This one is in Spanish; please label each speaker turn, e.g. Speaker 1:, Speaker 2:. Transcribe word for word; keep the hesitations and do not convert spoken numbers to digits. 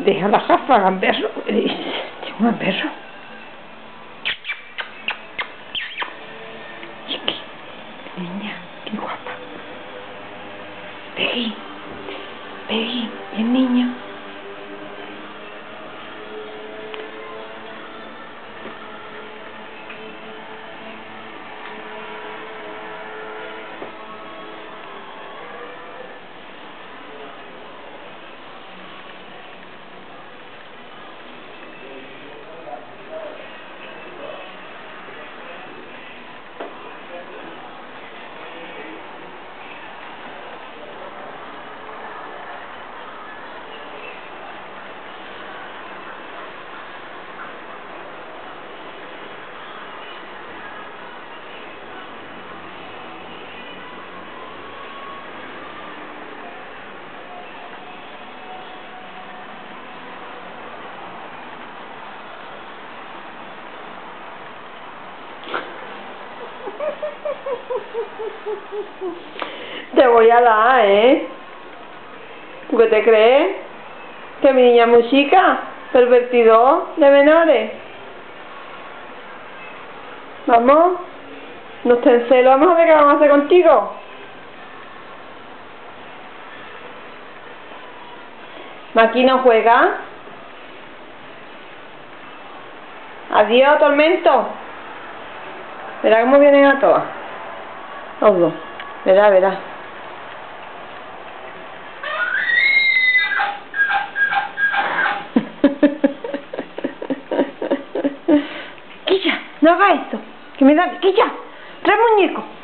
Speaker 1: Deja la gafa, gamberro. Tengo un gamberro. Chiqui, niña, qué guapa. Peggy, Peggy, el niño. Te voy a dar, ¿eh? ¿Tú qué te crees? ¿Que mi niña es muy chica? ¿Pervertido de menores? Vamos, no estés en celo, vamos a ver qué vamos a hacer contigo. ¿Aquí no juega? Adiós, tormento. Verá cómo vienen a todas. Ojo, verá, verá. Quilla, no haga esto. Que me da... Quilla, trae muñeco.